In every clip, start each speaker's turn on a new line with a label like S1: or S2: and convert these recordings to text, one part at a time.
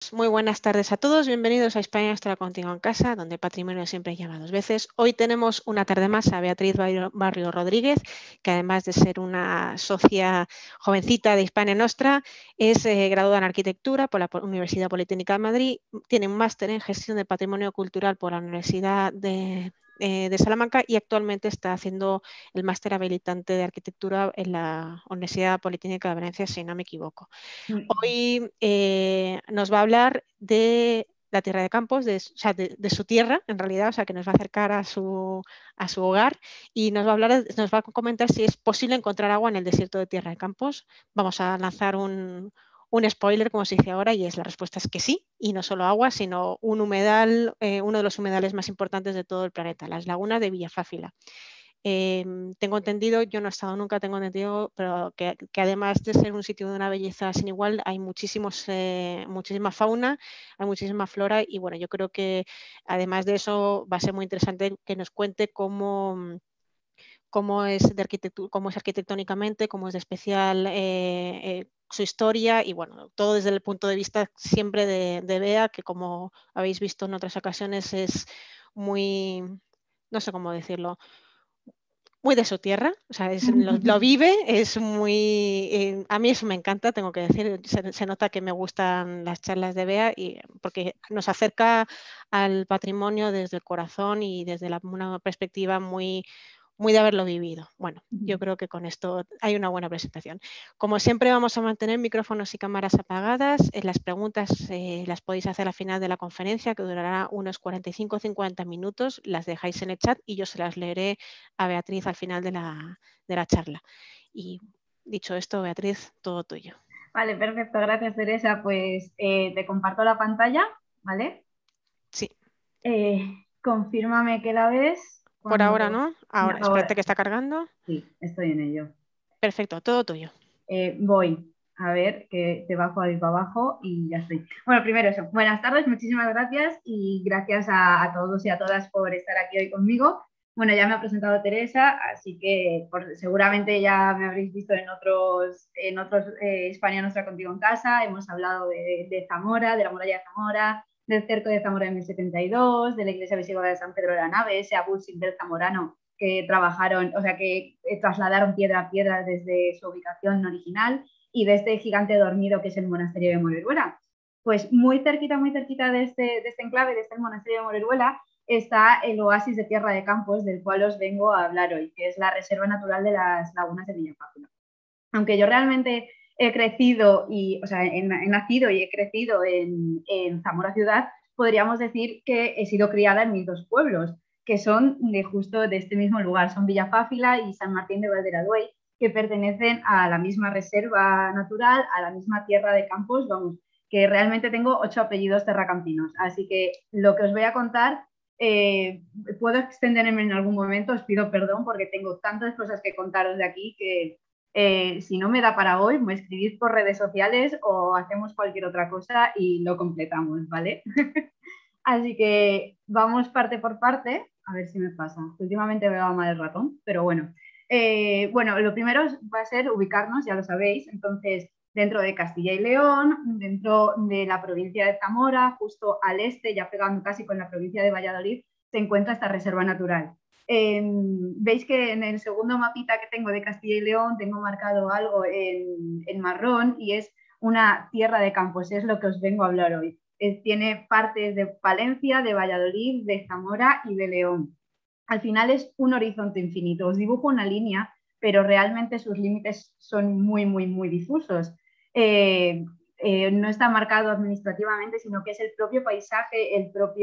S1: Pues muy buenas tardes a todos, bienvenidos a España Nuestra Contigo en Casa, donde patrimonio siempre llama dos veces. Hoy tenemos una tarde más a Beatriz Barrio Rodríguez, que además de ser una socia jovencita de Hispania Nostra, es graduada en Arquitectura por la Universidad Politécnica de Madrid, tiene un máster en Gestión de Patrimonio Cultural por la Universidad de Salamanca y actualmente está haciendo el máster habilitante de Arquitectura en la Universidad Politécnica de Valencia, si no me equivoco. Hoy nos va a hablar de la tierra de Campos, o sea, de su tierra, en realidad, o sea, que nos va a acercar a su hogar y nos va a hablar, nos va a comentar si es posible encontrar agua en el desierto de Tierra de Campos. Vamos a lanzar un spoiler, como se dice ahora, y la respuesta es que sí, y no solo agua, sino un humedal, uno de los humedales más importantes de todo el planeta, las lagunas de Villafáfila. Tengo entendido, yo no he estado nunca, tengo entendido, pero que además de ser un sitio de una belleza sin igual, hay muchísima fauna, hay muchísima flora y bueno, yo creo que además de eso va a ser muy interesante que nos cuente cómo es de arquitectura, cómo es arquitectónicamente, cómo es de especial su historia y bueno, todo desde el punto de vista siempre de Bea, que como habéis visto en otras ocasiones es muy, no sé cómo decirlo, muy de su tierra, o sea, lo vive, es muy... a mí eso me encanta, tengo que decir, se nota que me gustan las charlas de Bea porque nos acerca al patrimonio desde el corazón y desde una perspectiva muy de haberlo vivido. Bueno, yo creo que con esto hay una buena presentación. Como siempre vamos a mantener micrófonos y cámaras apagadas. Las preguntas las podéis hacer al final de la conferencia, que durará unos 45 o 50 minutos. Las dejáis en el chat y yo se las leeré a Beatriz al final de la charla. Y dicho esto, Beatriz, todo tuyo.
S2: Vale, perfecto, gracias Teresa. Pues te comparto la pantalla, ¿vale?
S1: Sí.
S2: Confírmame que la ves.
S1: Por ahora,
S2: Cuando...
S1: ¿no? Ahora, espérate
S2: Ahora,
S1: que está cargando.
S2: sí, estoy en ello.
S1: Perfecto, todo tuyo.
S2: Voy a ver que te bajo ahí para abajo y ya estoy. Bueno, primero eso. Buenas tardes, muchísimas gracias y gracias a todos y a todas por estar aquí hoy conmigo. Bueno, ya me ha presentado Teresa, así que seguramente ya me habréis visto en otros España Nuestra Contigo en Casa. Hemos hablado de Zamora, de la muralla de Zamora, del cerco de Zamora en 1072, de la iglesia visigoda de San Pedro de la Nave, ese abulsín del zamorano que trabajaron, o sea, que trasladaron piedra a piedra desde su ubicación original y de este gigante dormido que es el monasterio de Moreruela. Pues muy cerquita de este enclave, de este monasterio de Moreruela, está el oasis de Tierra de Campos, del cual os vengo a hablar hoy, que es la Reserva Natural de las Lagunas de Villafáfila. Aunque yo realmente he crecido y, o sea, he nacido y he crecido en Zamora ciudad, podríamos decir que he sido criada en mis dos pueblos, que son justo de este mismo lugar, son Villafáfila y San Martín de Valderadue, que pertenecen a la misma reserva natural, a la misma tierra de campos, vamos, que realmente tengo 8 apellidos terracampinos. Así que lo que os voy a contar, puedo extenderme en algún momento, os pido perdón porque tengo tantas cosas que contaros de aquí que si no me da para hoy, me escribís por redes sociales o hacemos cualquier otra cosa y lo completamos, ¿vale? Así que vamos parte por parte, a ver si me pasa. Últimamente me va mal el ratón, pero bueno. Bueno, lo primero va a ser ubicarnos, ya lo sabéis, entonces dentro de Castilla y León, dentro de la provincia de Zamora, justo al este, ya pegando casi con la provincia de Valladolid, se encuentra esta reserva natural. Veis que en el segundo mapita que tengo de Castilla y León tengo marcado algo en marrón y es una tierra de campos, es lo que os vengo a hablar hoy. Tiene partes de Palencia, de Valladolid, de Zamora y de León. Al final es un horizonte infinito. Os dibujo una línea, pero realmente sus límites son muy difusos. No está marcado administrativamente, sino que es el propio paisaje,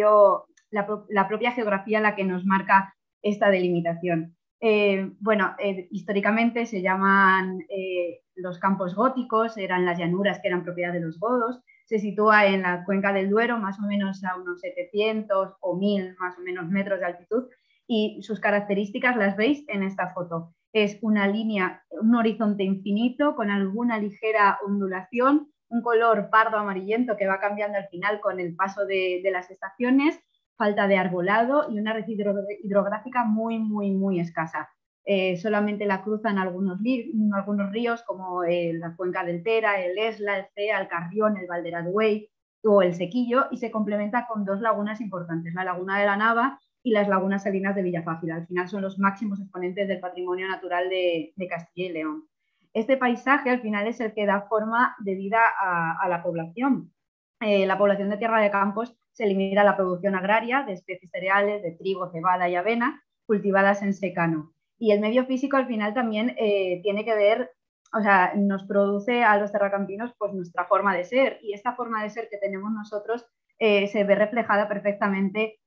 S2: la propia geografía la que nos marca esta delimitación. Bueno, históricamente se llaman los campos góticos, eran las llanuras que eran propiedad de los godos, se sitúa en la cuenca del Duero, más o menos a unos 700 o 1000 más o menos metros de altitud, y sus características las veis en esta foto. Es una línea, un horizonte infinito con alguna ligera ondulación, un color pardo amarillento que va cambiando al final con el paso de las estaciones, falta de arbolado y una red hidrográfica muy escasa. Solamente la cruzan algunos ríos como la cuenca del Tera, el Esla, el Cea, el Carrión, el Valderadue, o el Sequillo, y se complementa con dos lagunas importantes, la Laguna de la Nava y las lagunas salinas de Villafácil. Al final son los máximos exponentes del patrimonio natural de Castilla y León. Este paisaje al final es el que da forma de vida a la población. La población de Tierra de Campos se limita a la producción agraria de especies cereales, de trigo, cebada y avena, cultivadas en secano. Y el medio físico al final también tiene que ver, o sea, nos produce a los terracampinos pues nuestra forma de ser, y esta forma de ser que tenemos nosotros se ve reflejada perfectamente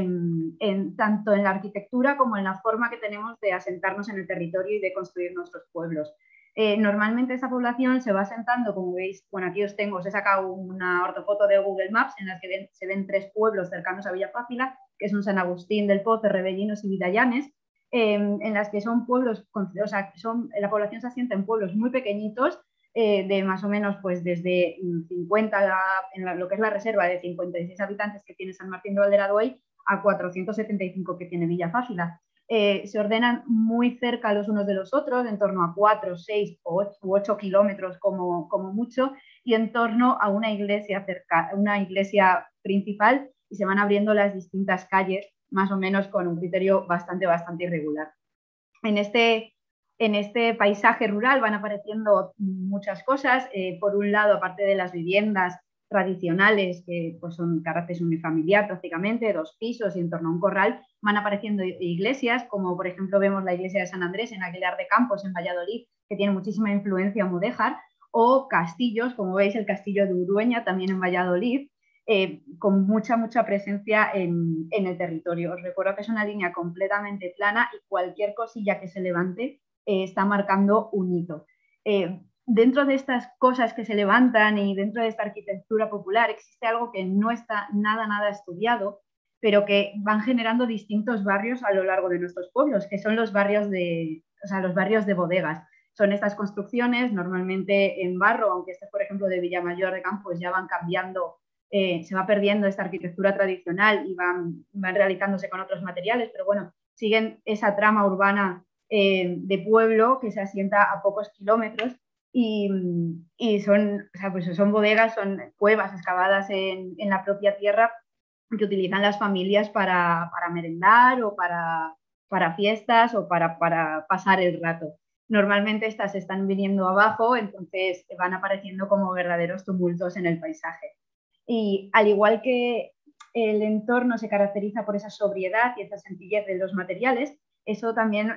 S2: tanto en la arquitectura como en la forma que tenemos de asentarnos en el territorio y de construir nuestros pueblos. Normalmente esa población se va asentando, como veis, bueno, aquí os he sacado una ortofoto de Google Maps en la que se ven tres pueblos cercanos a Villafácila, que son San Agustín del Pozo, Rebellinos y Vidallanes, en las que son pueblos, o sea, la población se asienta en pueblos muy pequeñitos, de más o menos pues desde 50, lo que es la reserva de 56 habitantes que tiene San Martín de Valderadue a 475 que tiene Villafácila. Se ordenan muy cerca los unos de los otros, en torno a 4, 6 u 8 kilómetros como mucho, y en torno a una iglesia principal, y se van abriendo las distintas calles más o menos con un criterio bastante irregular. En este paisaje rural van apareciendo muchas cosas. Por un lado, aparte de las viviendas tradicionales, que pues son carácter unifamiliar prácticamente, 2 pisos y en torno a un corral, van apareciendo iglesias, como por ejemplo vemos la iglesia de San Andrés en Aguilar de Campos, en Valladolid, que tiene muchísima influencia mudéjar, o castillos, como veis el castillo de Urueña, también en Valladolid, con mucha presencia en el territorio. Os recuerdo que es una línea completamente plana y cualquier cosilla que se levante está marcando un hito. Dentro de estas cosas que se levantan y dentro de esta arquitectura popular existe algo que no está nada estudiado, pero que van generando distintos barrios a lo largo de nuestros pueblos, que son los barrios de bodegas. Son estas construcciones normalmente en barro, aunque este, por ejemplo, de Villamayor de Campos ya van cambiando, se va perdiendo esta arquitectura tradicional y van realizándose con otros materiales, pero bueno, siguen esa trama urbana de pueblo que se asienta a pocos kilómetros. Y son, o sea, pues son bodegas, son cuevas excavadas en la propia tierra que utilizan las familias para merendar o para fiestas o para pasar el rato. Normalmente estas están viniendo abajo, entonces van apareciendo como verdaderos tumultos en el paisaje. Y al igual que el entorno se caracteriza por esa sobriedad y esa sencillez de los materiales, eso también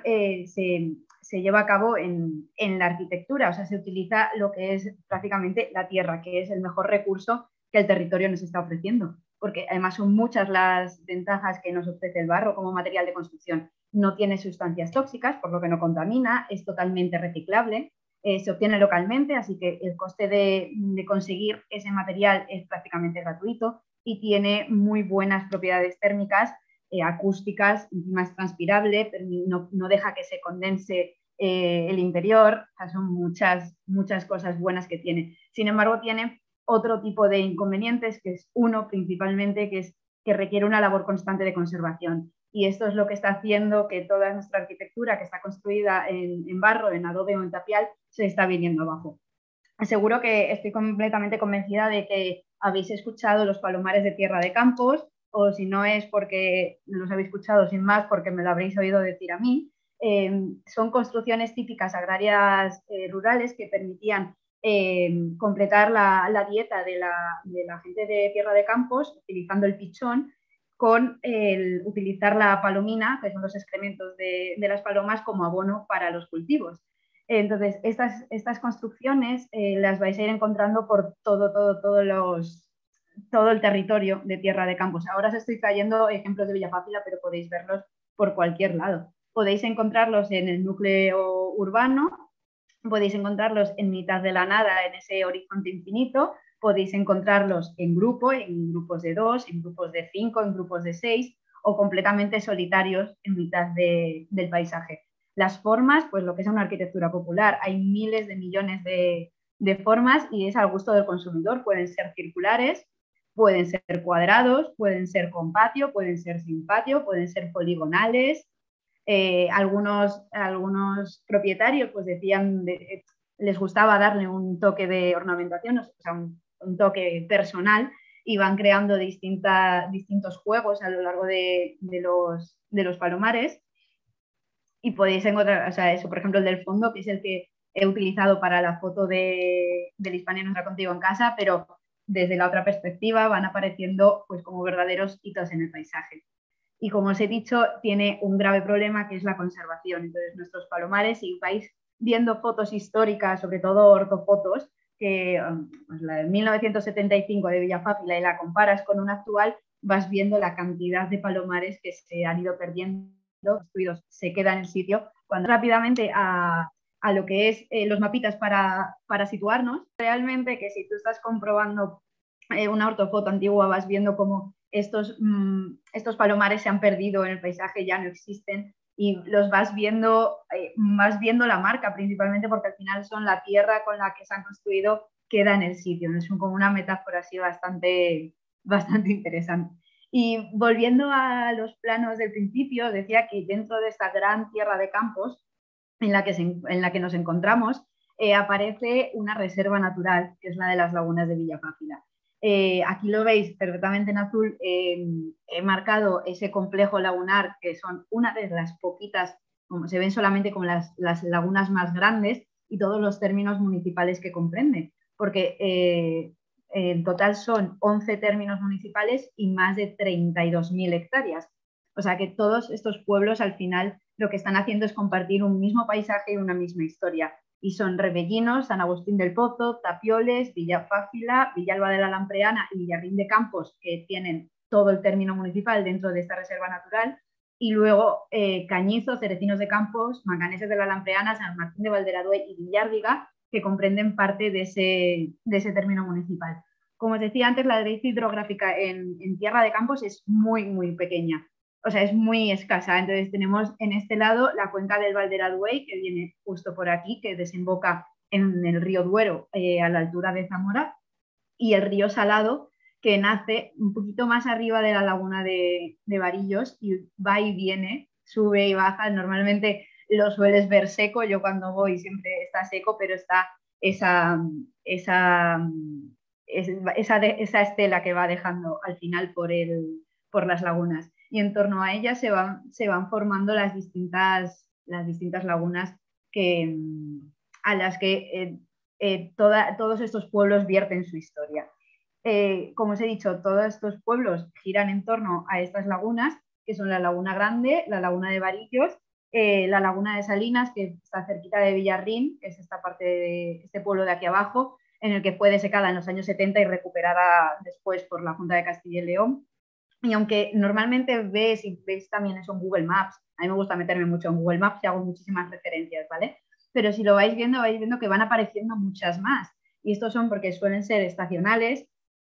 S2: se lleva a cabo en la arquitectura, o sea, se utiliza lo que es prácticamente la tierra, que es el mejor recurso que el territorio nos está ofreciendo, porque además son muchas las ventajas que nos ofrece el barro como material de construcción. No tiene sustancias tóxicas, por lo que no contamina, es totalmente reciclable, se obtiene localmente, así que el coste de conseguir ese material es prácticamente gratuito y tiene muy buenas propiedades térmicas, acústicas, encima es transpirable, no deja que se condense el interior, o sea, son muchas cosas buenas que tiene. Sin embargo, tiene otro tipo de inconvenientes, que es uno principalmente, que es que requiere una labor constante de conservación. Y esto es lo que está haciendo que toda nuestra arquitectura, que está construida en barro, en adobe o en tapial, se está viniendo abajo. Seguro que estoy completamente convencida de que habéis escuchado los palomares de Tierra de Campos, o si no es porque los habéis escuchado sin más, porque me lo habréis oído decir a mí. Son construcciones típicas agrarias rurales que permitían completar la dieta de la gente de Tierra de Campos utilizando el pichón, con utilizar la palomina, que son los excrementos de las palomas, como abono para los cultivos. Entonces, estas construcciones las vais a ir encontrando por todo el territorio de Tierra de Campos. Ahora os estoy trayendo ejemplos de Villafácila, pero podéis verlos por cualquier lado. Podéis encontrarlos en el núcleo urbano, podéis encontrarlos en mitad de la nada, en ese horizonte infinito, podéis encontrarlos en grupos de 2, en grupos de 5, en grupos de 6 o completamente solitarios en mitad del paisaje. Las formas, pues lo que es una arquitectura popular, hay miles de millones de formas y es al gusto del consumidor. Pueden ser circulares, pueden ser cuadrados, pueden ser con patio, pueden ser sin patio, pueden ser poligonales. Algunos propietarios pues decían, les gustaba darle un toque de ornamentación, o sea, un toque personal, y van creando distintos juegos a lo largo de los palomares. Y podéis encontrar, o sea, eso, por ejemplo, el del fondo, que es el que he utilizado para la foto del Hispania no está contigo en casa, pero desde la otra perspectiva van apareciendo pues como verdaderos hitos en el paisaje. Y como os he dicho, tiene un grave problema que es la conservación. Entonces, nuestros palomares, si vais viendo fotos históricas, sobre todo ortofotos, que pues la de 1975 de Villafáfila y la comparas con una actual, vas viendo la cantidad de palomares que se han ido perdiendo, construidos, se quedan en el sitio. Cuando rápidamente a lo que es los mapitas para situarnos, realmente que si tú estás comprobando una ortofoto antigua, vas viendo cómo estos palomares se han perdido en el paisaje, ya no existen, y los vas viendo la marca principalmente porque al final son la tierra con la que se han construido, queda en el sitio. Es como una metáfora así bastante interesante. Y volviendo a los planos del principio, decía que dentro de esta gran tierra de campos en la que nos encontramos, aparece una reserva natural, que es la de las lagunas de Villafáfila. Aquí lo veis perfectamente en azul, he marcado ese complejo lagunar, que son una de las poquitas, como se ven solamente como las lagunas más grandes, y todos los términos municipales que comprende, porque en total son 11 términos municipales y más de 32.000 hectáreas. O sea que todos estos pueblos al final lo que están haciendo es compartir un mismo paisaje y una misma historia. Y son Rebellinos, San Agustín del Pozo, Tapioles, Villafáfila, Villalba de la Lampreana y Villarrín de Campos, que tienen todo el término municipal dentro de esta reserva natural. Y luego Cañizo, Cerecinos de Campos, Manganeses de la Lampreana, San Martín de Valderadue y Villárdiga, que comprenden parte de ese término municipal. Como os decía antes, la derecha hidrográfica en Tierra de Campos es muy, muy pequeña. O sea, es muy escasa. Entonces tenemos en este lado la cuenca del Valderadue, que viene justo por aquí, que desemboca en el río Duero a la altura de Zamora, y el río Salado, que nace un poquito más arriba de la laguna de Varillos y va y viene, sube y baja. Normalmente lo sueles ver seco, yo cuando voy siempre está seco, pero está esa estela que va dejando al final por las lagunas. Y en torno a ella se van formando las distintas lagunas a las que todos estos pueblos vierten su historia. Como os he dicho, todos estos pueblos giran en torno a estas lagunas, que son la Laguna Grande, la Laguna de Varillos, la Laguna de Salinas, que está cerquita de Villarrín, que es esta parte de este pueblo de aquí abajo, en el que fue desecada en los años 70 y recuperada después por la Junta de Castilla y León. Y aunque normalmente ves también eso en Google Maps, a mí me gusta meterme mucho en Google Maps y hago muchísimas referencias, ¿vale? Pero si lo vais viendo que van apareciendo muchas más. Y estos son porque suelen ser estacionales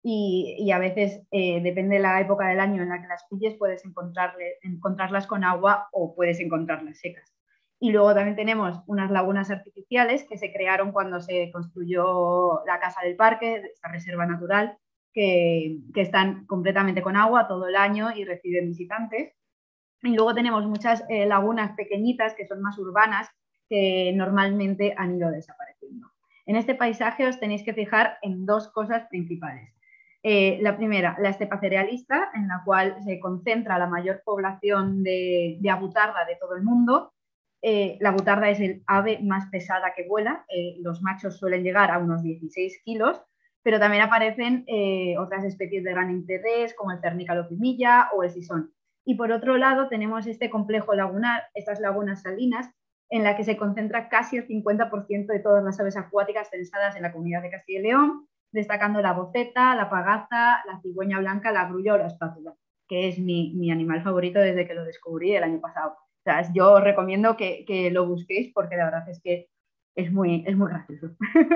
S2: y a veces, depende de la época del año en la que las pilles, puedes encontrarlas con agua o puedes encontrarlas secas. Y luego también tenemos unas lagunas artificiales que se crearon cuando se construyó la Casa del Parque, esta reserva natural, que están completamente con agua todo el año y reciben visitantes. Y luego tenemos muchas lagunas pequeñitas que son más urbanas que normalmente han ido desapareciendo. En este paisaje os tenéis que fijar en dos cosas principales. La primera, la estepa cerealista, en la cual se concentra la mayor población de abutarda de todo el mundo. La abutarda es el ave más pesada que vuela. Los machos suelen llegar a unos 16 kilos, pero también aparecen otras especies de gran interés, como el cernícalo pimilla o el sisón. Y por otro lado tenemos este complejo lagunar, estas lagunas salinas, en la que se concentra casi el 50% de todas las aves acuáticas censadas en la Comunidad de Castilla y León, destacando la boceta, la pagaza, la cigüeña blanca, la grulla o la espátula, que es mi animal favorito desde que lo descubrí el año pasado. O sea, yo os recomiendo que lo busquéis porque la verdad es que es muy gracioso.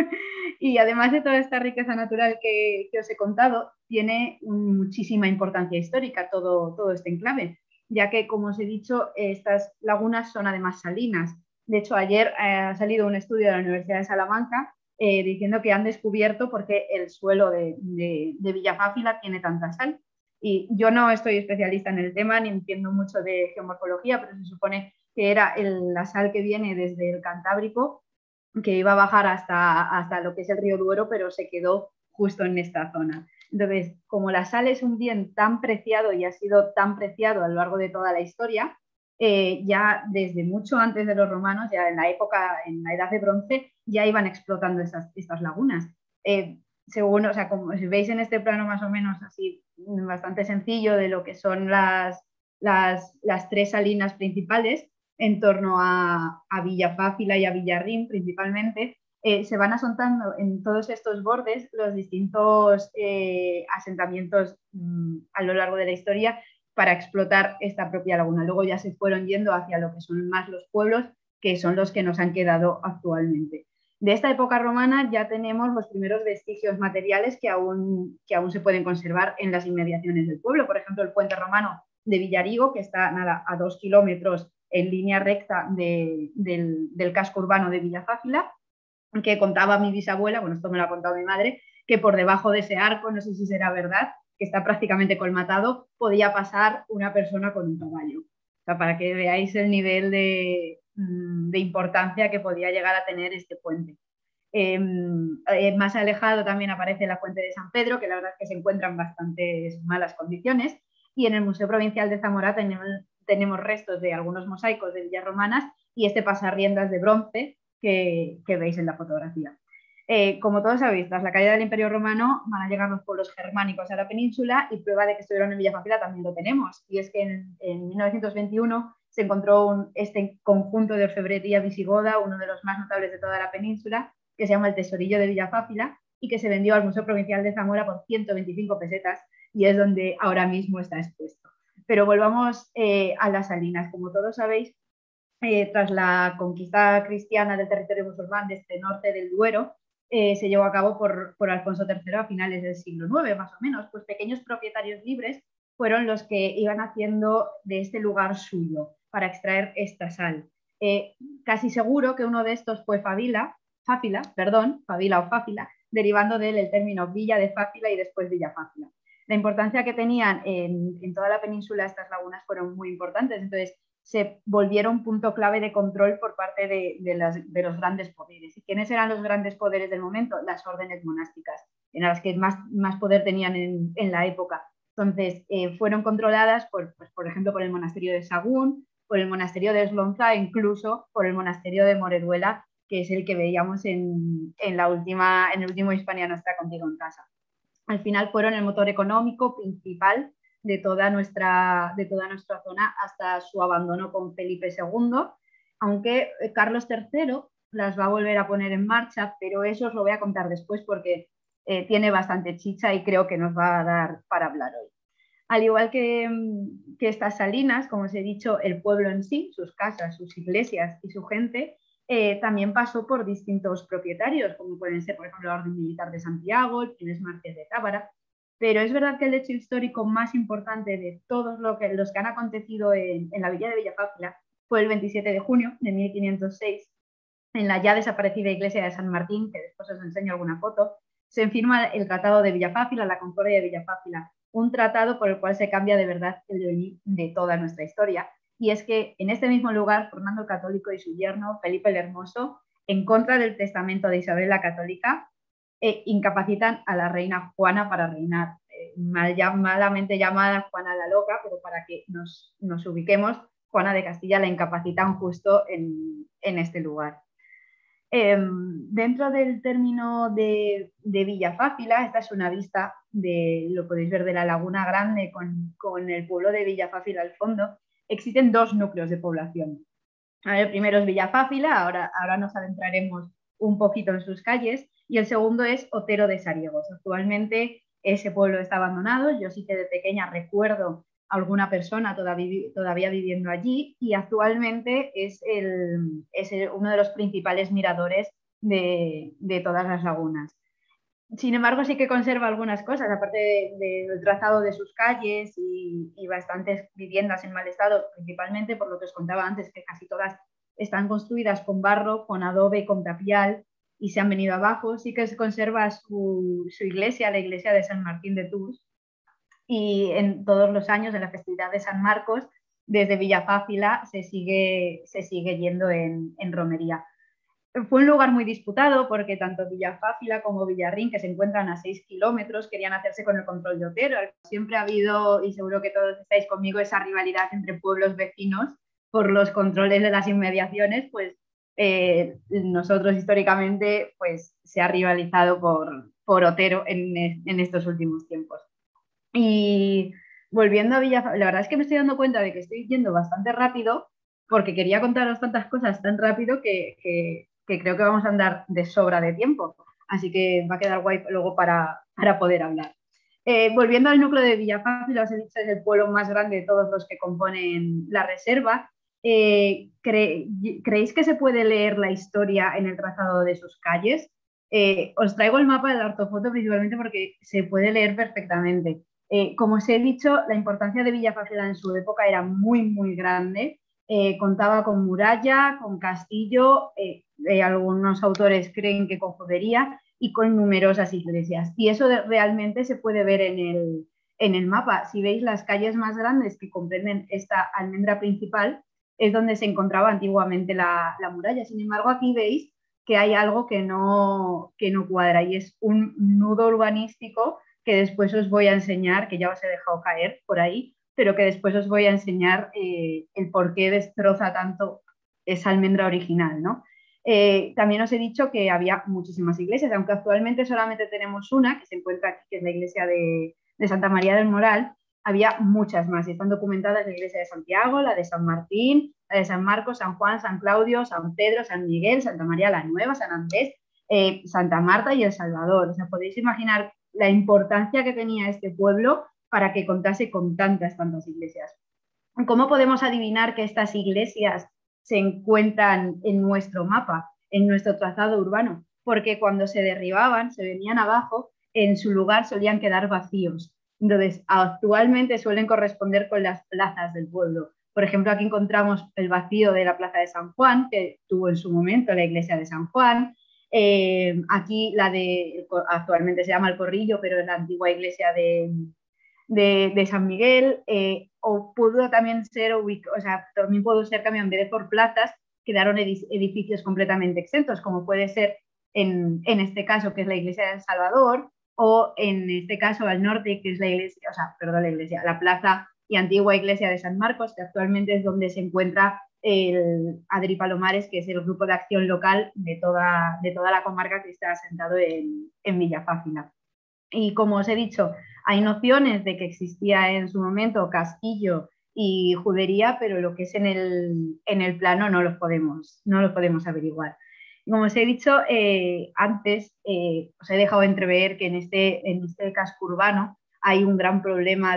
S2: Y además de toda esta riqueza natural que os he contado, tiene muchísima importancia histórica todo este enclave, ya que, como os he dicho, estas lagunas son además salinas. De hecho, ayer ha salido un estudio de la Universidad de Salamanca diciendo que han descubierto por qué el suelo de Villafáfila tiene tanta sal. Y yo no estoy especialista en el tema ni entiendo mucho de geomorfología, pero se supone que era la sal que viene desde el Cantábrico, que iba a bajar hasta lo que es el río Duero, pero se quedó justo en esta zona. Entonces, como la sal es un bien tan preciado y ha sido tan preciado a lo largo de toda la historia, ya desde mucho antes de los romanos, ya en la época, en la Edad de Bronce, ya iban explotando estas lagunas. Según, o sea, como si veis en este plano más o menos así, bastante sencillo de lo que son las 3 salinas principales en torno a Villafáfila y a Villarrín principalmente, se van asentando en todos estos bordes los distintos asentamientos a lo largo de la historia para explotar esta propia laguna. Luego ya se fueron yendo hacia lo que son más los pueblos, que son los que nos han quedado actualmente. De esta época romana ya tenemos los primeros vestigios materiales que aún se pueden conservar en las inmediaciones del pueblo. Por ejemplo, el puente romano de Villarigo, que está a 2 kilómetros en línea recta del casco urbano de Villafáfila, que contaba mi bisabuela, bueno, esto me lo ha contado mi madre, que por debajo de ese arco, no sé si será verdad, que está prácticamente colmatado, podía pasar una persona con un caballo. O sea, para que veáis el nivel de importancia que podía llegar a tener este puente. Más alejado también aparece la fuente de San Pedro, que la verdad es que se encuentra en bastantes malas condiciones, y en el Museo Provincial de Zamora tenemos restos de algunos mosaicos de villas romanas y este pasarriendas de bronce que veis en la fotografía. Como todos sabéis, tras la caída del Imperio Romano van a llegar los pueblos germánicos a la península y prueba de que estuvieron en Villafácila también lo tenemos. Y es que en 1921 se encontró este conjunto de orfebrería visigoda, uno de los más notables de toda la península, que se llama el Tesorillo de Villafáfila y que se vendió al Museo Provincial de Zamora por 125 pesetas y es donde ahora mismo está expuesto. Pero volvamos a las salinas. Como todos sabéis, tras la conquista cristiana del territorio musulmán de este norte del Duero, se llevó a cabo por Alfonso III a finales del siglo IX, más o menos, pues pequeños propietarios libres fueron los que iban haciendo de este lugar suyo para extraer esta sal. Casi seguro que uno de estos fue Fáfila o Fáfila, derivando de él el término Villa de Fáfila y después Villafáfila. La importancia que tenían en toda la península estas lagunas fueron muy importantes, entonces se volvieron un punto clave de control por parte de los grandes poderes. ¿Y quiénes eran los grandes poderes del momento? Las órdenes monásticas, en las que más poder tenían en la época. Entonces, fueron controladas, por ejemplo, por el monasterio de Sagún, por el monasterio de Eslonza e incluso por el monasterio de Moreduela, que es el que veíamos en el último Hispania Nostra contigo en casa. Al final fueron el motor económico principal de toda nuestra zona hasta su abandono con Felipe II, aunque Carlos III las va a volver a poner en marcha, pero eso os lo voy a contar después porque tiene bastante chicha y creo que nos va a dar para hablar hoy. Al igual que estas salinas, como os he dicho, el pueblo en sí, sus casas, sus iglesias y su gente, también pasó por distintos propietarios, como pueden ser, por ejemplo, la Orden Militar de Santiago, el primer Marqués de Tábara, pero es verdad que el hecho histórico más importante de todos los que han acontecido en la villa de Villafáfila fue el 27 de junio de 1506, en la ya desaparecida iglesia de San Martín, que después os enseño alguna foto, se firma el Tratado de Villafáfila, la Concordia de Villafáfila, un tratado por el cual se cambia de verdad el devenir de toda nuestra historia. Y es que en este mismo lugar, Fernando el Católico y su yerno, Felipe el Hermoso, en contra del testamento de Isabel la Católica, incapacitan a la reina Juana para reinar. Malamente llamada Juana la Loca, pero para que nos ubiquemos, Juana de Castilla la incapacitan justo en este lugar. Dentro del término de Villafáfila, esta es una vista lo podéis ver, de la Laguna Grande con el pueblo de Villafáfila al fondo. Existen 2 núcleos de población. El primero es Villafáfila, ahora nos adentraremos un poquito en sus calles, y el segundo es Otero de Sariegos. Actualmente ese pueblo está abandonado, yo sí que de pequeña recuerdo a alguna persona todavía viviendo allí, y actualmente es uno de los principales miradores de todas las lagunas. Sin embargo, sí que conserva algunas cosas, aparte del trazado de sus calles y bastantes viviendas en mal estado, principalmente por lo que os contaba antes, que casi todas están construidas con barro, con adobe, con tapial, y se han venido abajo. Sí que se conserva su iglesia, la iglesia de San Martín de Tours, y en todos los años, en la festividad de San Marcos, desde Villafáfila se sigue yendo en romería. fue un lugar muy disputado porque tanto Villafáfila como Villarrín, que se encuentran a 6 kilómetros, querían hacerse con el control de Otero. Siempre ha habido, y seguro que todos estáis conmigo, esa rivalidad entre pueblos vecinos por los controles de las inmediaciones, pues nosotros históricamente pues, se ha rivalizado por Otero en estos últimos tiempos. Y volviendo a Villafácila, la verdad es que me estoy dando cuenta de que estoy yendo bastante rápido porque quería contaros tantas cosas tan rápido que creo que vamos a andar de sobra de tiempo. Así que va a quedar guay luego para poder hablar. Volviendo al núcleo de Villafácila, os he dicho, es el pueblo más grande de todos los que componen la reserva. ¿Creéis que se puede leer la historia en el trazado de sus calles? Os traigo el mapa de la ortofoto principalmente porque se puede leer perfectamente. Como os he dicho, la importancia de Villafácila en su época era muy, muy grande. Contaba con muralla, con castillo, algunos autores creen que con judería y con numerosas iglesias. Y eso realmente se puede ver en el mapa. Si veis las calles más grandes que comprenden esta almendra principal, es donde se encontraba antiguamente la muralla. Sin embargo, aquí veis que hay algo que no cuadra y es un nudo urbanístico que después os voy a enseñar, que ya os he dejado caer por ahí, pero que después os voy a enseñar el por qué destroza tanto esa almendra original, ¿no? También os he dicho que había muchísimas iglesias, aunque actualmente solamente tenemos una, que se encuentra aquí, que es la iglesia de Santa María del Moral. Había muchas más y están documentadas la iglesia de Santiago, la de San Martín, la de San Marcos, San Juan, San Claudio, San Pedro, San Miguel, Santa María la Nueva, San Andrés, Santa Marta y El Salvador. O sea, podéis imaginar la importancia que tenía este pueblo para que contase con tantas iglesias. ¿Cómo podemos adivinar que estas iglesias se encuentran en nuestro mapa, en nuestro trazado urbano? Porque cuando se derribaban, se venían abajo, en su lugar solían quedar vacíos. Entonces, actualmente suelen corresponder con las plazas del pueblo. Por ejemplo, aquí encontramos el vacío de la plaza de San Juan, que tuvo en su momento la iglesia de San Juan. Aquí actualmente se llama El Corrillo, pero es la antigua iglesia de San Miguel, o pudo también ser, o sea, también pudo ser que en vez de por plazas quedaron edificios completamente exentos, como puede ser en este caso, que es la iglesia de El Salvador, o en este caso al norte, que es la plaza y antigua iglesia de San Marcos, que actualmente es donde se encuentra el Adri Palomares, que es el grupo de acción local de toda la comarca que está asentado en Villafácila. Y como os he dicho, hay nociones de que existía en su momento castillo y judería, pero lo que es en el plano no los podemos averiguar. Como os he dicho antes, os he dejado entrever que en este casco urbano hay un gran problema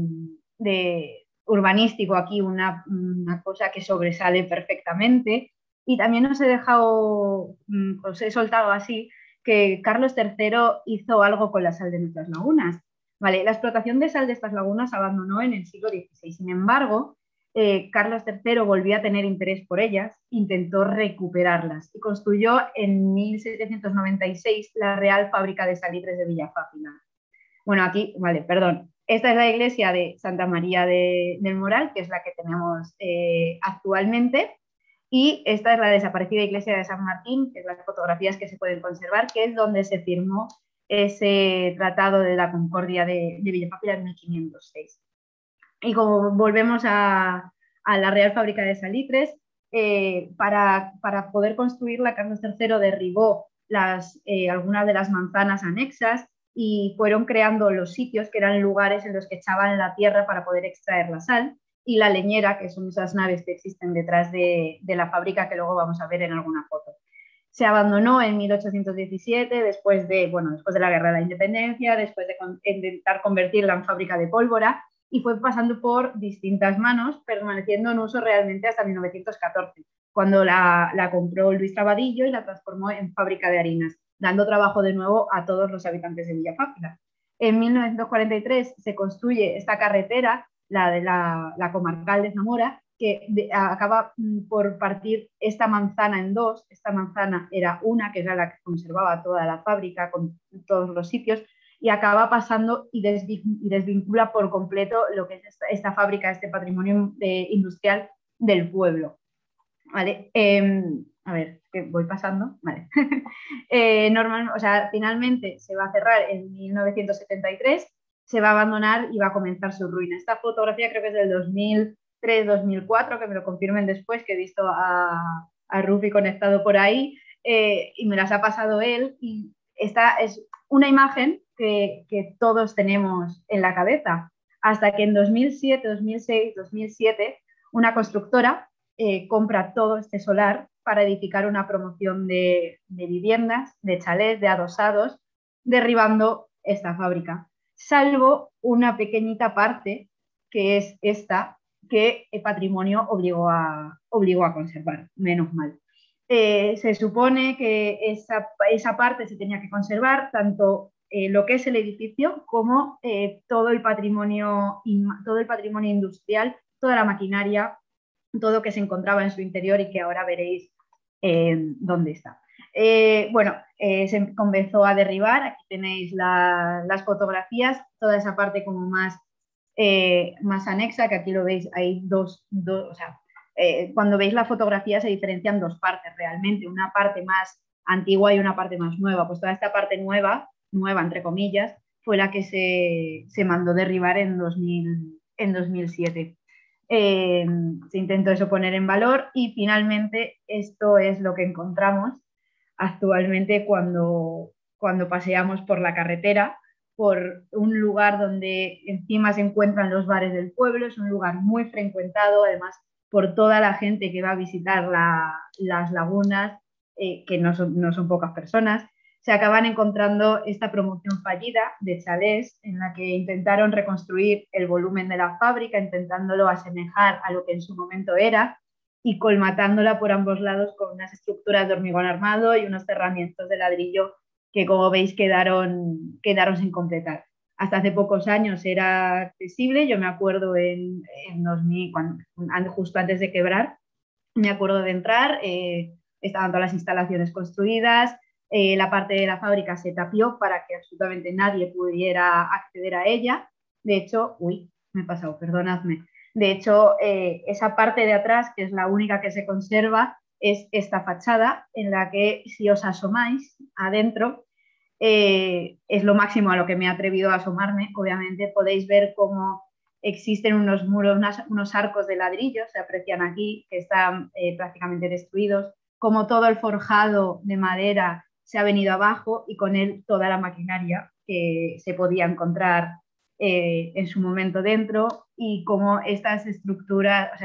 S2: de urbanístico aquí, una cosa que sobresale perfectamente. Y también os he soltado así, que Carlos III hizo algo con la sal de nuestras lagunas. ¿Vale? La explotación de sal de estas lagunas abandonó en el siglo XVI. Sin embargo, Carlos III volvió a tener interés por ellas, intentó recuperarlas y construyó en 1796 la Real Fábrica de Salitres de Villafácila. Bueno, aquí, vale, perdón. Esta es la iglesia de Santa María del Moral, que es la que tenemos actualmente. Y esta es la desaparecida iglesia de San Martín, que es las fotografías que se pueden conservar, que es donde se firmó ese tratado de la Concordia de Villafácila en 1506. Y como volvemos a la Real Fábrica de Salitres, para poder construirla, Carlos III derribó algunas de las manzanas anexas y fueron creando los sitios que eran lugares en los que echaban la tierra para poder extraer la sal, y la leñera, que son esas naves que existen detrás de la fábrica que luego vamos a ver en alguna foto. Se abandonó en 1817, después de la Guerra de la Independencia, después de intentar convertirla en fábrica de pólvora, y fue pasando por distintas manos, permaneciendo en uso realmente hasta 1914, cuando la compró Luis Trabadillo y la transformó en fábrica de harinas, dando trabajo de nuevo a todos los habitantes de Villafácila. En 1943 se construye esta carretera, la de la comarcal de Zamora, que acaba por partir esta manzana en dos. Esta manzana era una, que era la que conservaba toda la fábrica con todos los sitios, y acaba pasando y desvincula por completo lo que es esta fábrica, este patrimonio industrial del pueblo. ¿Vale? A ver, que voy pasando. Vale. O sea, finalmente se va a cerrar en 1973, se va a abandonar y va a comenzar su ruina. Esta fotografía creo que es del 2003-2004, que me lo confirmen después, que he visto a Rufi conectado por ahí, y me las ha pasado él. Y esta es una imagen que todos tenemos en la cabeza, hasta que en 2007, 2006, 2007, una constructora compra todo este solar para edificar una promoción de viviendas, de chalés, de adosados, derribando esta fábrica, salvo una pequeñita parte, que es esta, que el patrimonio obligó a conservar, menos mal. Se supone que esa parte se tenía que conservar, tanto lo que es el edificio como todo el patrimonio industrial, toda la maquinaria, todo que se encontraba en su interior y que ahora veréis dónde está. Se comenzó a derribar. Aquí tenéis las fotografías, toda esa parte como más anexa, que aquí lo veis, hay dos, o sea, cuando veis la fotografía se diferencian dos partes realmente, una parte más antigua y una parte más nueva. Pues toda esta parte nueva entre comillas, fue la que se mandó derribar en 2007. Se intentó eso poner en valor y finalmente esto es lo que encontramos actualmente cuando paseamos por la carretera, por un lugar donde encima se encuentran los bares del pueblo. Es un lugar muy frecuentado, además, por toda la gente que va a visitar las lagunas, que no son pocas personas. Se acaban encontrando esta promoción fallida de chalés en la que intentaron reconstruir el volumen de la fábrica, intentándolo asemejar a lo que en su momento era y colmatándola por ambos lados con unas estructuras de hormigón armado y unos cerramientos de ladrillo que, como veis, quedaron sin completar. Hasta hace pocos años era accesible. Yo me acuerdo en 2000, justo antes de quebrar, me acuerdo de entrar, estaban todas las instalaciones construidas, la parte de la fábrica se tapió para que absolutamente nadie pudiera acceder a ella. De hecho, me he pasado, perdonadme. De hecho, esa parte de atrás, que es la única que se conserva, es esta fachada en la que, si os asomáis adentro, es lo máximo a lo que me he atrevido a asomarme. Obviamente podéis ver cómo existen unos muros, unos arcos de ladrillo, se aprecian aquí, que están prácticamente destruidos, como todo el forjado de madera se ha venido abajo y con él toda la maquinaria que se podía encontrar en su momento dentro, y como estas estructuras, o sea,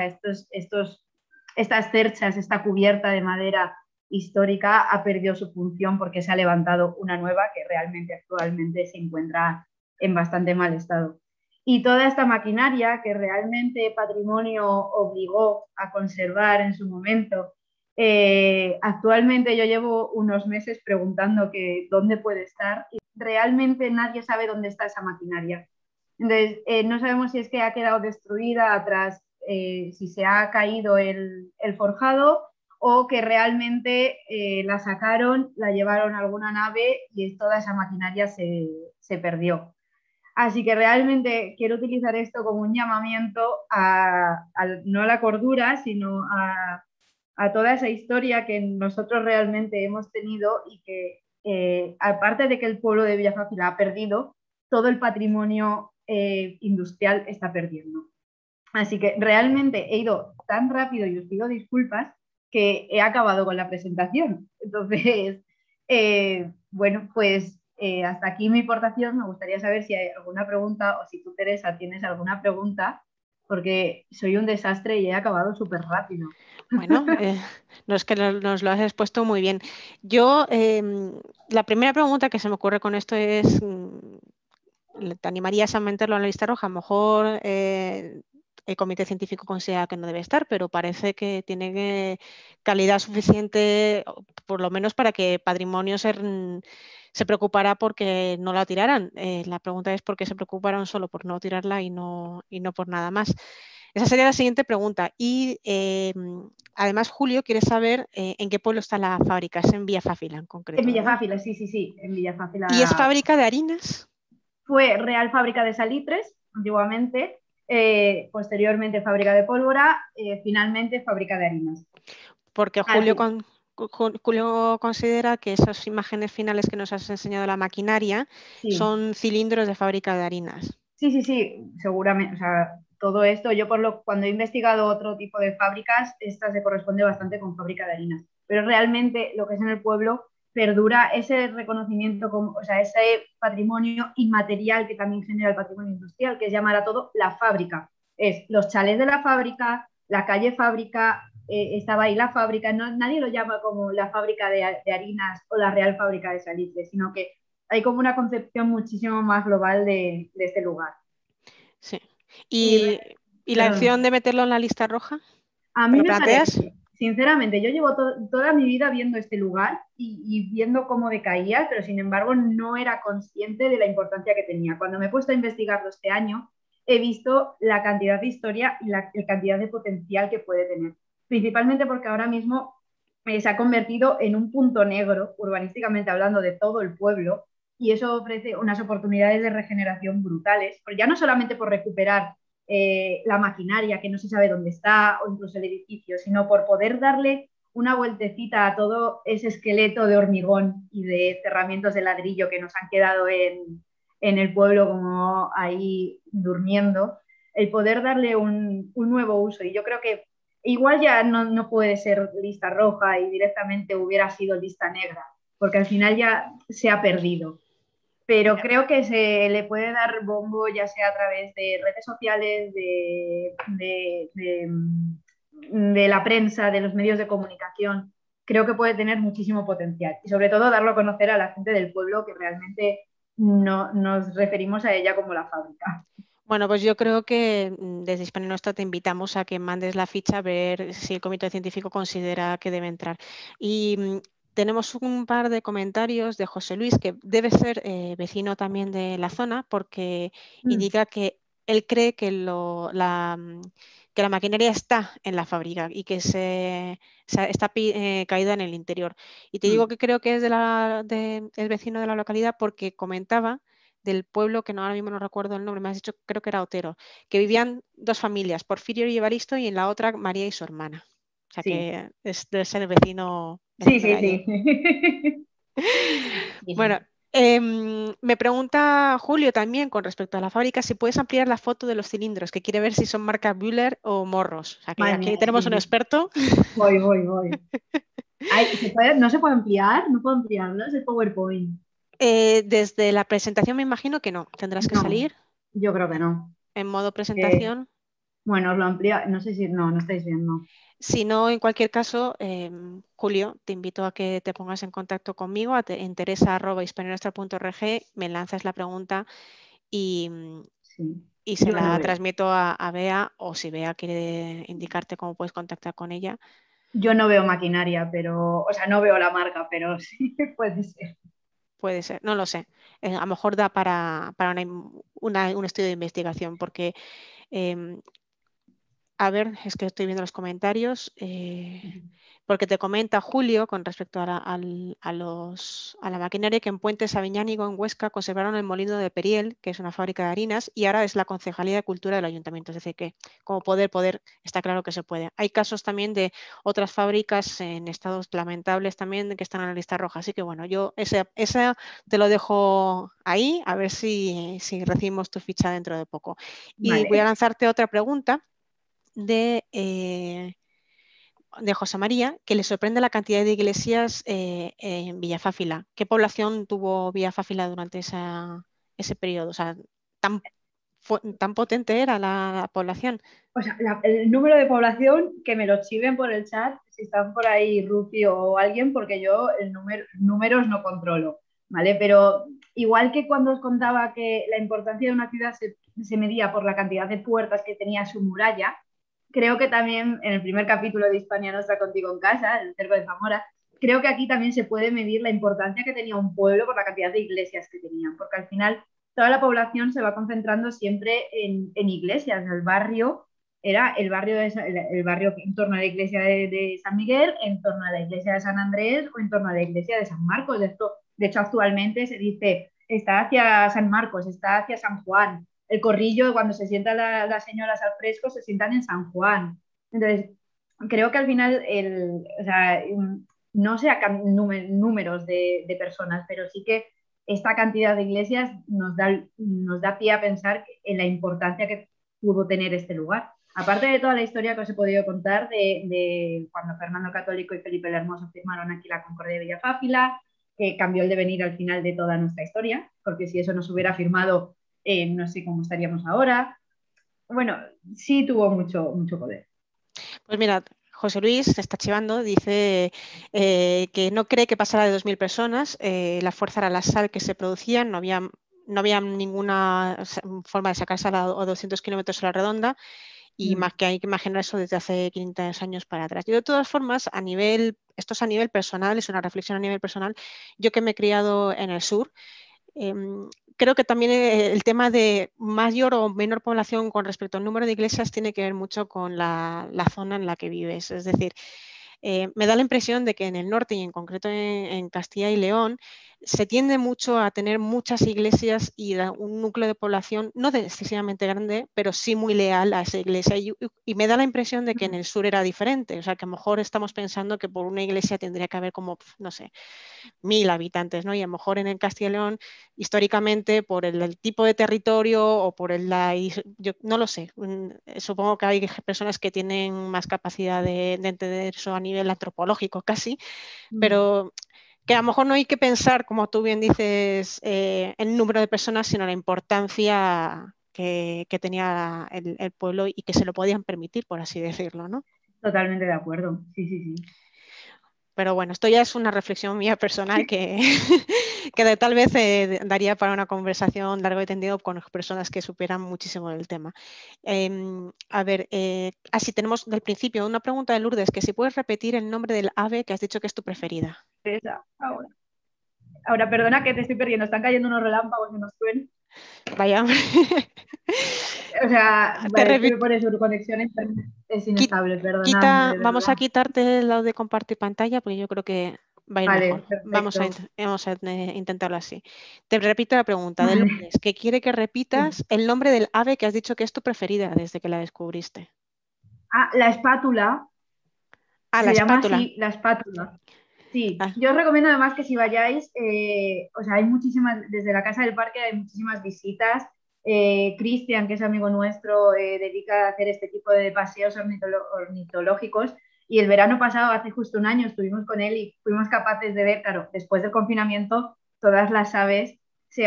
S2: estas cerchas, esta cubierta de madera histórica ha perdido su función porque se ha levantado una nueva que realmente actualmente se encuentra en bastante mal estado. Y toda esta maquinaria que realmente Patrimonio obligó a conservar en su momento, actualmente yo llevo unos meses preguntando que dónde puede estar y realmente nadie sabe dónde está esa maquinaria. Entonces, no sabemos si es que ha quedado destruida atrás, si se ha caído el forjado, o que realmente la sacaron, la llevaron a alguna nave y toda esa maquinaria se perdió. Así que realmente quiero utilizar esto como un llamamiento no a la cordura, sino a toda esa historia que nosotros realmente hemos tenido y que, aparte de que el pueblo de Villafácil ha perdido, todo el patrimonio industrial está perdiendo. Así que realmente he ido tan rápido y os pido disculpas que he acabado con la presentación. Entonces, bueno, pues hasta aquí mi aportación. Me gustaría saber si hay alguna pregunta, o si tú, Teresa, tienes alguna pregunta, porque soy un desastre y he acabado súper rápido.
S1: Bueno, no es que nos lo has expuesto muy bien. Yo, la primera pregunta que se me ocurre con esto es, ¿te animarías a meterlo en la lista roja? A lo mejor el comité científico considera que no debe estar, pero parece que tiene calidad suficiente, por lo menos para que Patrimonio se preocupara porque no la tiraran. La pregunta es por qué se preocuparon solo por no tirarla y no por nada más. Esa sería la siguiente pregunta. Y además, Julio quiere saber en qué pueblo está la fábrica. Es en Villafáfila en concreto.
S2: En Villafácila, sí, en Villafácila.
S1: ¿Y es fábrica de harinas?
S2: Fue Real Fábrica de Salitres, antiguamente, posteriormente fábrica de pólvora, finalmente fábrica de harinas.
S1: Porque Julio, Julio considera que esas imágenes finales que nos has enseñado de la maquinaria
S2: Sí.
S1: son cilindros de fábrica de harinas.
S2: Sí, sí, sí, seguramente. O sea, todo esto, yo cuando he investigado otro tipo de fábricas, esta se corresponde bastante con fábrica de harinas. Pero realmente lo que es en el pueblo perdura ese reconocimiento, o sea, ese patrimonio inmaterial que también genera el patrimonio industrial, que es llamar a todo la fábrica. Es los chalés de la fábrica, la calle fábrica, estaba ahí la fábrica. No, nadie lo llama como la fábrica de harinas o la Real Fábrica de Salitre, sino que hay como una concepción muchísimo más global de este lugar.
S1: Sí.
S2: Y,
S1: ¿Y la opción
S2: perdón,
S1: de meterlo en la lista roja?
S2: a
S1: ¿Te
S2: mí
S1: lo
S2: me
S1: planteas?
S2: parece, sinceramente, yo llevo toda mi vida viendo este lugar y viendo cómo decaía, pero sin embargo no era consciente de la importancia que tenía. Cuando me he puesto a investigarlo este año, he visto la cantidad de historia y la cantidad de potencial que puede tener. Principalmente porque ahora mismo se ha convertido en un punto negro, urbanísticamente hablando, de todo el pueblo, y eso ofrece unas oportunidades de regeneración brutales, pero ya no solamente por recuperar la maquinaria que no se sabe dónde está o incluso el edificio, sino por poder darle una vueltecita a todo ese esqueleto de hormigón y de cerramientos de ladrillo que nos han quedado en el pueblo como ahí durmiendo, el poder darle un nuevo uso. Y yo creo que igual ya no puede ser lista roja y directamente hubiera sido lista negra, porque al final ya se ha perdido, pero
S1: Ya.
S2: creo que se le puede dar bombo ya sea a través de redes sociales, de la prensa, de los medios de comunicación. Creo que puede tener muchísimo potencial y sobre todo darlo a conocer a la gente del pueblo que realmente no nos referimos a ella como la fábrica.
S1: Bueno, pues yo creo que desde Hispania Nostra te invitamos a que mandes la ficha a ver si el comité científico considera que debe entrar. Y tenemos un par de comentarios de José Luis, que debe ser vecino también de la zona, porque
S2: Mm,
S1: indica que él cree que, que la maquinaria está en la fábrica y que está caída en el interior. Y te digo
S2: mm.
S1: que creo que es el vecino de la localidad porque comentaba del pueblo, que no, ahora mismo no recuerdo el nombre, me has dicho, creo que era Otero, que vivían dos familias, Porfirio y Evaristo, y en la otra María y su hermana. O sea
S2: Sí,
S1: que debe ser el vecino,
S2: sí,
S1: vecino de
S2: sí,
S1: allí.
S2: sí. Sí,
S1: Bueno,
S2: sí.
S1: me pregunta Julio también con respecto a la fábrica si puedes ampliar la foto de los cilindros, que quiere ver si son marca Bühler o Morros. O sea que
S2: Madre mía,
S1: aquí tenemos un
S2: sí.
S1: experto.
S2: Voy. Ay, no se puede ampliar, no puedo ampliarlo, es el PowerPoint.
S1: Desde la presentación me imagino que no, tendrás que
S2: No,
S1: salir
S2: yo creo que no.
S1: en modo
S2: Que,
S1: presentación.
S2: bueno, os lo amplía, no sé si, no estáis viendo.
S1: Si no, en cualquier caso, Julio, te invito a que te pongas en contacto conmigo en teresa@hispanianuestra.org, me lanzas la pregunta y,
S2: Sí,
S1: y se
S2: yo no
S1: la
S2: veo.
S1: transmito a Bea, o si Bea quiere indicarte cómo puedes contactar con ella,
S2: Yo no veo maquinaria, pero, o sea, no veo la marca, pero sí puede ser.
S1: puede ser, no lo sé. A lo mejor da para un estudio de investigación, porque, em, a ver, es que estoy viendo los comentarios. Porque te comenta Julio con respecto a la maquinaria que en Puente Sabiñánigo, en Huesca, conservaron el molino de Periel, que es una fábrica de harinas, y ahora es la Concejalía de Cultura del Ayuntamiento. Es decir, que como poder, está claro que se puede. Hay casos también de otras fábricas en estados lamentables también que están en la lista roja. Así que bueno, yo esa te lo dejo ahí, a ver si recibimos tu ficha dentro de poco. Y voy a
S2: Vale.
S1: lanzarte otra pregunta de José María, que le sorprende la cantidad de iglesias en Villafáfila. ¿Qué población tuvo Villafáfila durante ese periodo? O sea, tan, tan potente era la población.
S2: O sea, el número de población, que me lo chiven por el chat, si están por ahí Rufio o alguien, porque yo números no controlo, ¿vale? Pero igual que cuando os contaba que la importancia de una ciudad se medía por la cantidad de puertas que tenía su muralla, creo que también en el primer capítulo de Hispania Nostra contigo en casa, el cerco de Zamora, creo que aquí también se puede medir la importancia que tenía un pueblo por la cantidad de iglesias que tenían, porque al final toda la población se va concentrando siempre en iglesias. El barrio era el barrio en torno a la iglesia de San Miguel, en torno a la iglesia de San Andrés o en torno a la iglesia de San Marcos. De hecho, actualmente se dice, está hacia San Marcos, está hacia San Juan. El corrillo, cuando se sientan las señoras al fresco, se sientan en San Juan. Entonces, creo que al final, o sea, no sé números de personas, pero sí que esta cantidad de iglesias nos da pie a pensar en la importancia que pudo tener este lugar. Aparte de toda la historia que os he podido contar de cuando Fernando el Católico y Felipe el Hermoso firmaron aquí la Concordia de Villafáfila, que cambió el devenir al final de toda nuestra historia, porque si eso no se hubiera firmado, no sé cómo estaríamos ahora. Bueno, sí tuvo mucho poder.
S1: Pues mira, José Luis se está chivando, dice que no cree que pasara de 2.000 personas, la fuerza era la sal que se producía, no había ninguna forma de sacar sal a 200 kilómetros a la redonda, y más que hay que imaginar eso desde hace 500 años para atrás. Yo de todas formas, esto es a nivel personal, es una reflexión a nivel personal, yo que me he criado en el sur, creo que también el tema de mayor o menor población con respecto al número de iglesias tiene que ver mucho con la zona en la que vives. Es decir, me da la impresión de que en el norte y en concreto en Castilla y León se tiende mucho a tener muchas iglesias y un núcleo de población no excesivamente grande, pero sí muy leal a esa iglesia. Y me da la impresión de que en el sur era diferente. O sea, que a lo mejor estamos pensando que por una iglesia tendría que haber como, no sé, 1.000 habitantes, ¿no? Y a lo mejor en el Castilla y León, históricamente, por el tipo de territorio o por yo no lo sé, supongo que hay personas que tienen más capacidad de entender eso a nivel antropológico casi, pero que a lo mejor no hay que pensar, como tú bien dices, el número de personas, sino la importancia que tenía el pueblo y que se lo podían permitir, por así decirlo, ¿no?
S2: Totalmente de acuerdo, sí, sí, sí.
S1: Pero bueno, esto ya es una reflexión mía personal que, que tal vez daría para una conversación largo y tendido con personas que supieran muchísimo del tema. A ver, así tenemos del principio una pregunta de Lourdes, que si puedes repetir el nombre del ave que has dicho que es tu preferida.
S2: Ahora, perdona que te estoy perdiendo, están cayendo unos relámpagos y unos truenos.
S1: Vaya,
S2: O sea,
S1: te
S2: es que me
S1: repito.
S2: pone su conexión es inestable, perdonadme, de
S1: Vamos a
S2: verdad.
S1: quitarte el lado de compartir pantalla porque yo creo que va a ir mejor.
S2: Vale, perfecto.
S1: Vamos a intentarlo así. Te repito la pregunta de
S2: Vale.
S1: Lourdes, que quiere que
S2: Sí.
S1: repitas el nombre del ave que has dicho que es tu preferida desde que la descubriste.
S2: Ah, la espátula,
S1: Ah, la
S2: se llama
S1: espátula.
S2: así, la espátula. Sí,
S1: Ah,
S2: yo os recomiendo además que si vayáis, o sea, hay muchísimas, desde la Casa del Parque hay muchísimas visitas. Cristian, que es amigo nuestro, dedica a hacer este tipo de paseos ornitológicos y el verano pasado, hace justo un año, estuvimos con él y fuimos capaces de ver, claro, después del confinamiento, todas las aves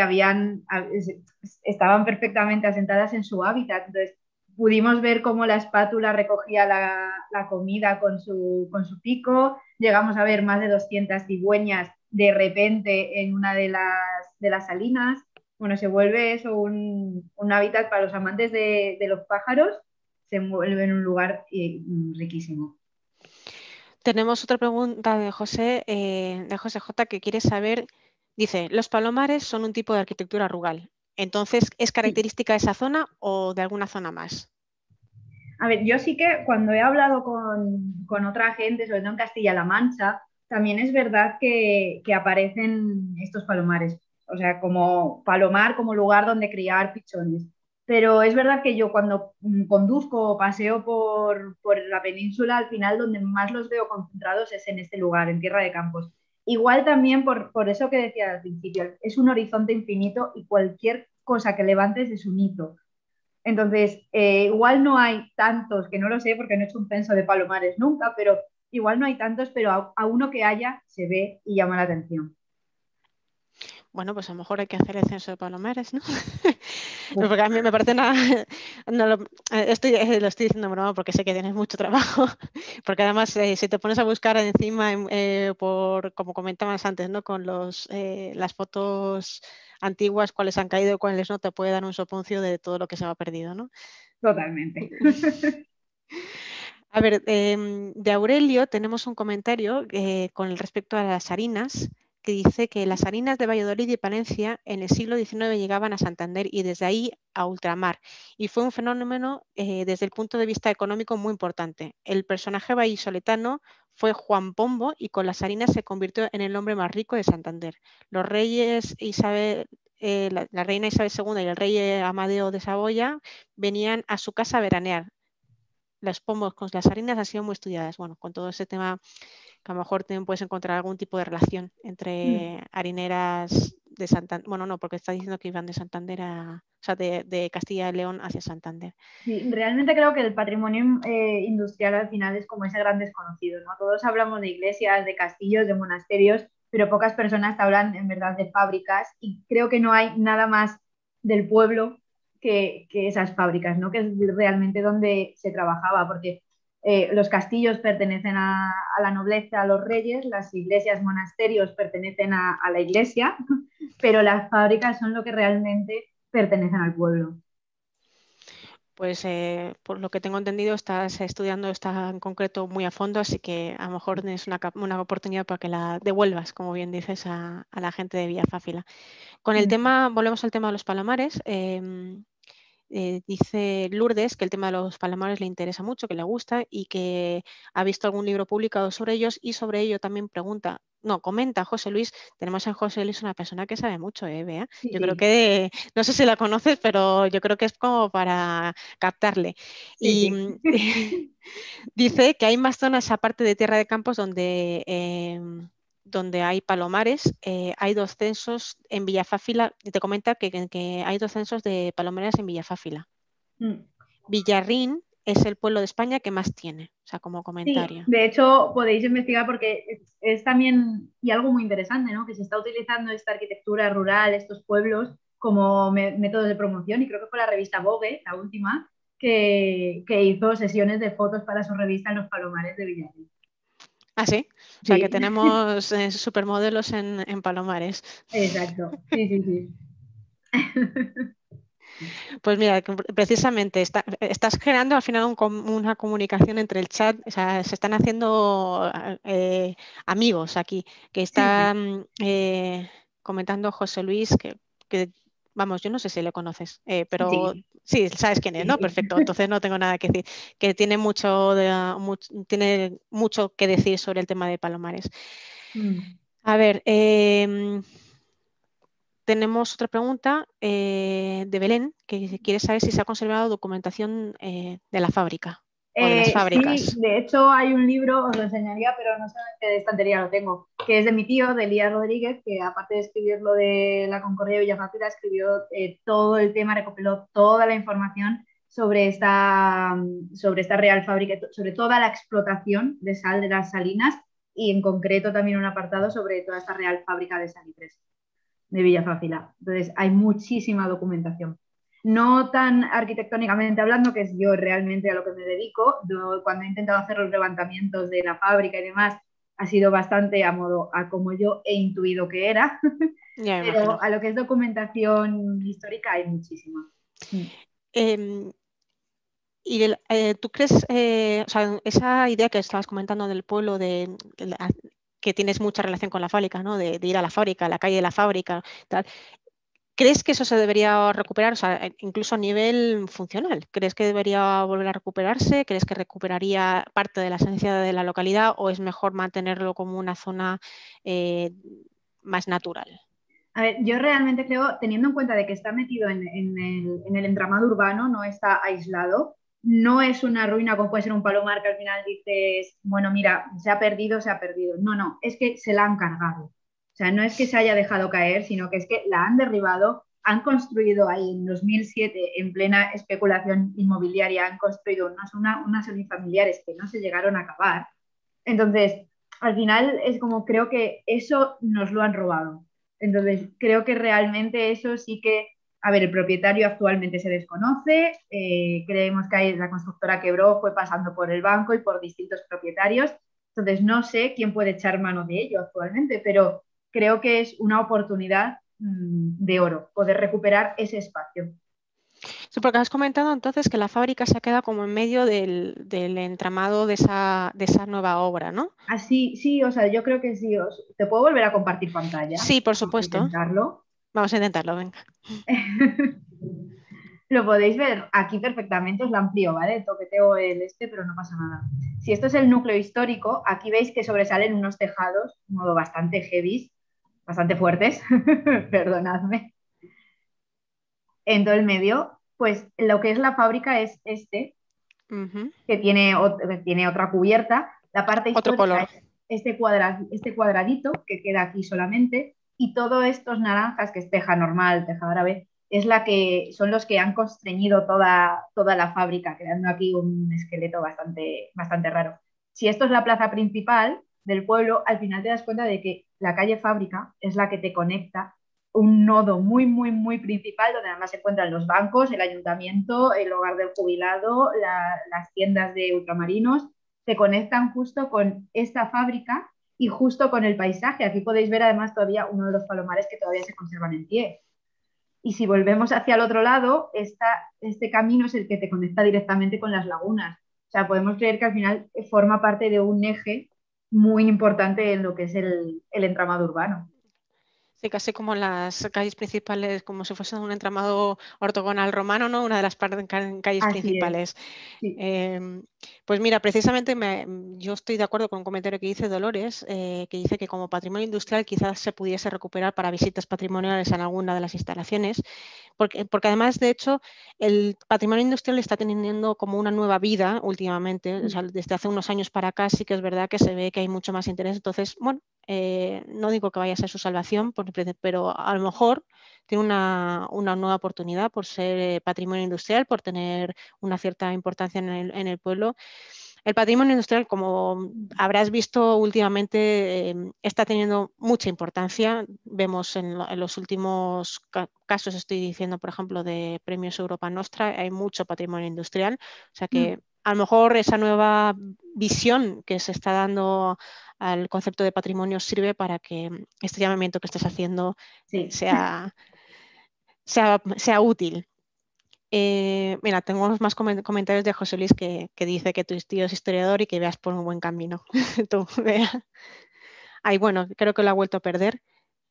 S2: estaban perfectamente asentadas en su hábitat. Entonces, pudimos ver cómo la espátula recogía la comida con su pico, llegamos a ver más de 200 cigüeñas de repente en una de las salinas. Bueno, se vuelve eso un hábitat para los amantes de los pájaros, se vuelve en un lugar riquísimo.
S1: tenemos otra pregunta de José J, que quiere saber, dice, los palomares son un tipo de arquitectura rural. Entonces, ¿es
S2: Sí.
S1: característica de esa zona o de alguna zona más?
S2: A ver, yo sí que cuando he hablado con otra gente, sobre todo en Castilla-La Mancha, también es verdad que aparecen estos palomares, o sea, como palomar, como lugar donde criar pichones. Pero es verdad que yo cuando conduzco o paseo por la península, al final donde más los veo concentrados es en este lugar, en Tierra de Campos. Igual también por eso que decía al principio, es un horizonte infinito y cualquier cosa que levantes es un hito. Entonces, igual no hay tantos, que no lo sé porque no he hecho un censo de palomares nunca, pero igual no hay tantos, pero a uno que haya se ve y llama la atención.
S1: Bueno, pues a lo mejor hay que hacer el censo de palomares, ¿no?
S2: Uf,
S1: Porque a mí me parece una... no lo estoy diciendo en broma porque sé que tienes mucho trabajo, porque además si te pones a buscar encima, como comentabas antes, ¿no? Con las fotos antiguas, cuáles han caído y cuáles no, te puede dar un soponcio de todo lo que se va perdido, ¿no?
S2: totalmente.
S1: A ver, de Aurelio tenemos un comentario con respecto a las harinas, que dice que las harinas de Valladolid y Palencia en el siglo XIX llegaban a Santander y desde ahí a ultramar. Y fue un fenómeno desde el punto de vista económico muy importante. El personaje vallisoletano fue Juan Pombo y con las harinas se convirtió en el hombre más rico de Santander. Los reyes la reina Isabel II y el rey Amadeo de Saboya venían a su casa a veranear. Los pomos con las harinas han sido muy estudiadas. Bueno, con todo ese tema que a lo mejor también puedes encontrar algún tipo de relación entre harineras de Santander. Bueno, no, porque está diciendo que iban de Santander o sea, de Castilla y León hacia Santander.
S2: Sí, realmente creo que el patrimonio industrial al final es como ese gran desconocido, ¿no? Todos hablamos de iglesias, de castillos, de monasterios, pero pocas personas hablan en verdad de fábricas y creo que no hay nada más del pueblo que esas fábricas, ¿no? Que es realmente donde se trabajaba, porque los castillos pertenecen a la nobleza, a los reyes, las iglesias, monasterios pertenecen a la iglesia, pero las fábricas son lo que realmente pertenecen al pueblo.
S1: Pues por lo que tengo entendido, estás estudiando esta en concreto muy a fondo, así que a lo mejor tienes una oportunidad para que la devuelvas, como bien dices, a la gente de Villafáfila. Con el tema, volvemos al tema de los palomares. Dice Lourdes que el tema de los palomares le interesa mucho, que le gusta y que ha visto algún libro publicado sobre ellos y sobre ello también comenta José Luis. Tenemos en José Luis una persona que sabe mucho, Bea.
S2: Sí,
S1: Yo creo
S2: sí,
S1: que, no sé si la conoces, pero yo creo que es como para captarle.
S2: sí,
S1: Y
S2: sí.
S1: dice que hay más zonas aparte de Tierra de Campos donde hay palomares. Hay 2 censos en Villafáfila. Te comenta que hay 2 censos de palomares en Villafáfila.
S2: Mm.
S1: Villarrín es el pueblo de España que más tiene, o sea, como
S2: Sí,
S1: comentario.
S2: de hecho podéis investigar porque es también, y algo muy interesante, ¿no? Que se está utilizando esta arquitectura rural, estos pueblos, como métodos de promoción y creo que fue la revista Vogue, la última, que hizo sesiones de fotos para su revista en los palomares de Villarreal.
S1: Ah, sí. O sea, que
S2: Sí,
S1: tenemos supermodelos en palomares.
S2: exacto. Sí, sí, sí.
S1: Pues mira, precisamente estás generando al final una comunicación entre el chat, o sea, se están haciendo amigos aquí, que
S2: Sí, sí,
S1: están comentando José Luis, vamos, yo no sé si le conoces, pero
S2: sí,
S1: sí, sabes quién es,
S2: sí,
S1: ¿no?
S2: sí.
S1: Perfecto, entonces no tengo nada que decir, que tiene tiene mucho que decir sobre el tema de Palomares.
S2: Mm.
S1: A ver, tenemos otra pregunta de Belén, que quiere saber si se ha conservado documentación de la fábrica o de las
S2: Sí,
S1: fábricas.
S2: de hecho hay un libro, os lo enseñaría, pero no sé en qué estantería lo tengo, que es de mi tío, de Elías Rodríguez, que aparte de escribir lo de la Concordia de Villafácila, escribió todo el tema, recopiló toda la información sobre esta real fábrica, sobre toda la explotación de sal de las salinas y en concreto también un apartado sobre toda esta real fábrica de salitres de Villafácila. Entonces hay muchísima documentación no tan arquitectónicamente hablando, que es yo realmente a lo que me dedico. Yo, cuando he intentado hacer los levantamientos de la fábrica y demás, ha sido bastante a modo a como yo he intuido que era,
S1: Ya me imagino.
S2: pero a lo que es documentación histórica hay muchísima.
S1: Em, ¿Tú crees, o sea, esa idea que estabas comentando del pueblo, que tienes mucha relación con la fábrica, ¿no? De ir a la fábrica, a la calle de la fábrica, tal, ¿crees que eso se debería recuperar, o sea, incluso a nivel funcional? ¿Crees que debería volver a recuperarse? ¿Crees que recuperaría parte de la esencia de la localidad o es mejor mantenerlo como una zona eh, más natural?
S2: A ver, yo realmente creo, teniendo en cuenta de que está metido en el entramado urbano, no está aislado, no es una ruina como puede ser un palomar que al final dices, bueno, mira, se ha perdido, se ha perdido. No, no, es que se la han cargado. O sea, no es que se haya dejado caer, sino que es que la han derribado, han construido ahí en 2007, en plena especulación inmobiliaria, han construido unas unifamiliares que no se llegaron a acabar. Entonces, al final es como creo que eso nos lo han robado. Entonces, creo que realmente eso sí que, a ver, el propietario actualmente se desconoce, creemos que ahí la constructora quebró, fue pasando por el banco y por distintos propietarios, entonces no sé quién puede echar mano de ello actualmente, pero creo que es una oportunidad de oro poder recuperar ese espacio.
S1: Sí, porque has comentado entonces que la fábrica se ha quedado como en medio del entramado de esa nueva obra, ¿no?
S2: Así, sí, o sea, yo creo que sí. Te puedo volver a compartir pantalla.
S1: Sí, por
S2: Vamos a
S1: supuesto.
S2: intentarlo.
S1: Vamos a intentarlo, venga.
S2: Lo podéis ver aquí perfectamente, os lo amplío, ¿vale? Toqueteo el pero no pasa nada. Si esto es el núcleo histórico, aquí veis que sobresalen unos tejados, de modo bastante heavy, bastante fuertes, perdonadme, en todo el medio. Pues lo que es la fábrica es
S1: Ujú.
S2: que tiene otra cubierta. La parte
S1: Otro
S2: histórica
S1: color.
S2: es este cuadradito que queda aquí solamente, y todos estos naranjas, que es teja normal, teja árabe, son los que han constreñido toda la fábrica, creando aquí un esqueleto bastante raro. Si esto es la plaza principal del pueblo, al final te das cuenta de que la calle Fábrica es la que te conecta un nodo muy principal, donde además se encuentran los bancos, el ayuntamiento, el hogar del jubilado, las tiendas de ultramarinos, se conectan justo con esta fábrica y justo con el paisaje. Aquí podéis ver además todavía uno de los palomares que todavía se conservan en pie. Y si volvemos hacia el otro lado, este camino es el que te conecta directamente con las lagunas. O sea, podemos creer que al final forma parte de un eje muy importante en lo que es el entramado urbano.
S1: Sí, casi como las calles principales, como si fuese un entramado ortogonal romano, ¿no? Una de las calles
S2: Así es,
S1: principales.
S2: sí.
S1: Pues mira, precisamente yo estoy de acuerdo con un comentario que dice Dolores, que dice que como patrimonio industrial quizás se pudiese recuperar para visitas patrimoniales en alguna de las instalaciones, porque además, de hecho, el patrimonio industrial está teniendo como una nueva vida últimamente. O sea, desde hace unos años para acá sí que es verdad que se ve que hay mucho más interés. Entonces, bueno, no digo que vaya a ser su salvación, pero a lo mejor tiene una nueva oportunidad por ser patrimonio industrial, por tener una cierta importancia en el pueblo. El patrimonio industrial, como habrás visto últimamente, está teniendo mucha importancia. Vemos en los últimos casos, estoy diciendo, por ejemplo, de Premios Europa Nostra, hay mucho patrimonio industrial. O sea que a lo mejor esa nueva visión que se está dando al concepto de patrimonio sirve para que este llamamiento que estés haciendo
S2: Sí.
S1: sea útil. Mira, tengo más comentarios de José Luis que dice que tu tío es historiador y que veas por un buen camino. Tú, vea. Ay, bueno, creo que lo ha vuelto a perder.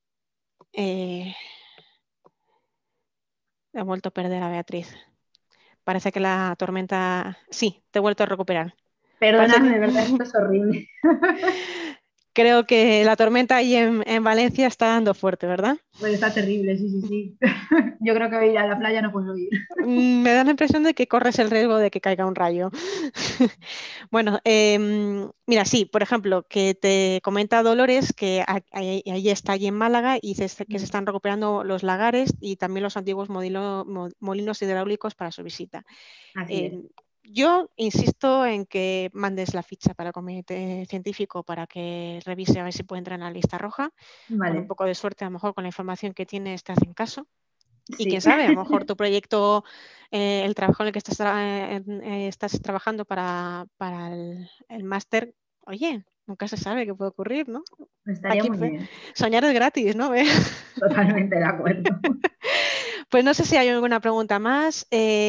S1: Ha vuelto a perder a Beatriz. Parece que la tormenta... Sí, te he vuelto a recuperar. Parece
S2: Perdóname,
S1: que...
S2: de verdad, esto es horrible.
S1: Creo que la tormenta ahí en Valencia está dando fuerte, ¿verdad?
S2: Pues está terrible, sí. Yo creo que ir a la playa no puedo ir.
S1: Me da la impresión de que corres el riesgo de que caiga un rayo. Bueno, mira, sí, por ejemplo, que te comenta Dolores que ahí está, allí en Málaga, y dice que se están recuperando los lagares y también los antiguos molinos hidráulicos para su visita.
S2: Así es.
S1: Yo insisto en que mandes la ficha para el comité científico para que revise a ver si puede entrar en la lista roja. Con un
S2: Vale,
S1: poco de suerte, a lo mejor con la información que tienes te hacen caso. Y quién
S2: sí.
S1: sabe, a lo mejor tu proyecto, el trabajo en el que estás trabajando para el máster, oye, nunca se sabe qué puede ocurrir, ¿no?
S2: Estaría
S1: Aquí
S2: muy bien.
S1: soñar es gratis, ¿no?
S2: Totalmente de acuerdo.
S1: Pues no sé si hay alguna pregunta más.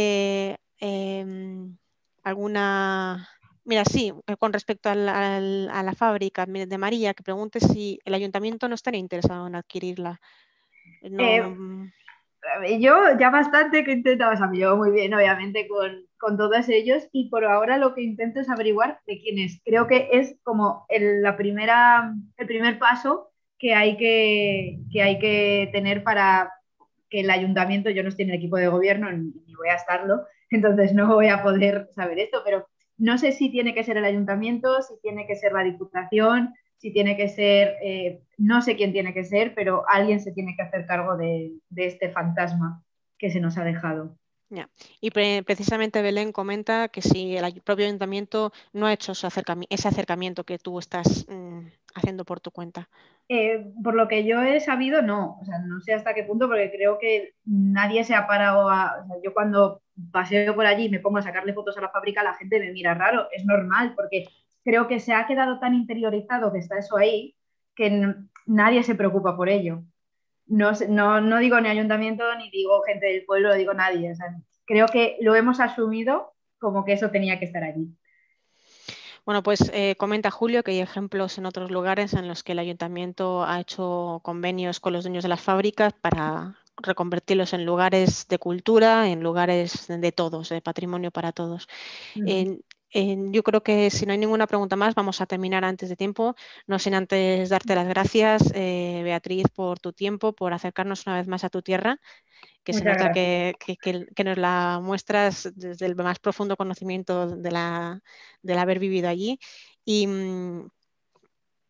S1: Alguna... Mira, sí, con respecto a la fábrica de María, que pregunte si el ayuntamiento no estaría interesado en adquirirla.
S2: Eh,
S1: No,
S2: yo ya bastante que he intentado, o sea, me llevo muy bien, obviamente, con todos ellos, y por ahora lo que intento es averiguar de quién es. Creo que es como el primer paso que hay que tener para que el ayuntamiento, yo no estoy en el equipo de gobierno ni voy a estarlo, entonces no voy a poder saber esto, pero no sé si tiene que ser el ayuntamiento, si tiene que ser la diputación, si tiene que ser, no sé quién tiene que ser, pero alguien se tiene que hacer cargo de este fantasma que se nos ha dejado.
S1: ya. Y precisamente Belén comenta que si el propio ayuntamiento no ha hecho ese acercamiento que tú estás haciendo por tu cuenta.
S2: Por lo que yo he sabido, no. O sea, no sé hasta qué punto, porque creo que nadie se ha parado a... O sea, yo cuando paseo por allí y me pongo a sacarle fotos a la fábrica, la gente me mira raro. Es normal, porque creo que se ha quedado tan interiorizado que está eso ahí, que nadie se preocupa por ello. No digo ni ayuntamiento, ni digo gente del pueblo, digo nadie. O sea, creo que lo hemos asumido como que eso tenía que estar allí.
S1: Bueno, pues comenta Julio que hay ejemplos en otros lugares en los que el ayuntamiento ha hecho convenios con los dueños de las fábricas para reconvertirlos en lugares de cultura, en lugares de todos, de patrimonio para todos. Yo creo que si no hay ninguna pregunta más, vamos a terminar antes de tiempo, no sin antes darte las gracias, Beatriz, por tu tiempo, por acercarnos una vez más a tu tierra, que se
S2: Muchas
S1: nota
S2: gracias.
S1: que nos la muestras desde el más profundo conocimiento del haber vivido allí. Y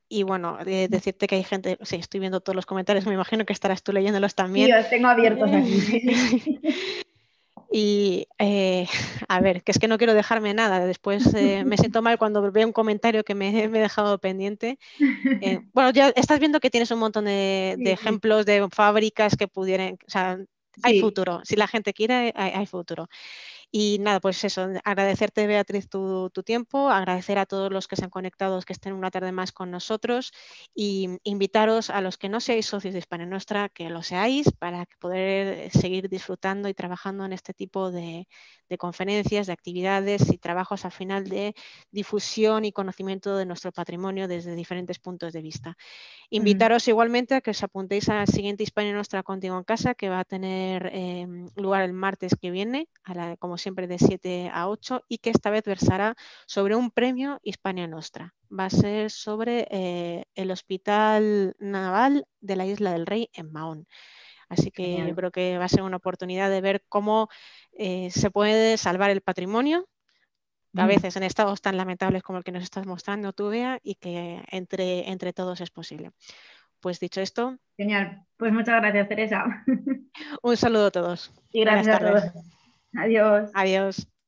S1: Y bueno, decirte que hay gente, sí, estoy viendo todos los comentarios, me imagino que estarás tú leyéndolos
S2: Sí,
S1: también.
S2: os tengo abiertos aquí, sí, sí.
S1: Y a ver, que es que no quiero dejarme nada. Después me siento mal cuando veo un comentario que me he dejado pendiente. Bueno, ya estás viendo que tienes un montón de
S2: Sí, sí,
S1: ejemplos de fábricas que pudieran, o sea, hay
S2: sí.
S1: futuro. Si la gente quiere, hay futuro. Y nada, pues eso, agradecerte, Beatriz, tu tiempo, agradecer a todos los que se han conectado, que estén una tarde más con nosotros y invitaros a los que no seáis socios de Hispania Nostra, que lo seáis para poder seguir disfrutando y trabajando en este tipo de conferencias, de actividades y trabajos al final de difusión y conocimiento de nuestro patrimonio desde diferentes puntos de vista.
S2: Mm.
S1: Invitaros igualmente a que os apuntéis a la siguiente Hispania Nostra Contigo en Casa, que va a tener lugar el martes que viene, como siempre de 7 a 8, y que esta vez versará sobre un premio Hispania Nostra. Va a ser sobre el Hospital Naval de la Isla del Rey en Mahón. Así que yo
S2: Genial.
S1: creo que va a ser una oportunidad de ver cómo se puede salvar el patrimonio, a
S2: Mm.
S1: veces en estados tan lamentables como el que nos estás mostrando tú, Bea, y que entre todos es posible. Pues dicho esto,
S2: Genial. Pues muchas gracias, Teresa.
S1: un saludo a todos.
S2: Y
S1: Buenas
S2: gracias a
S1: tardes.
S2: todos. Adiós.
S1: Adiós.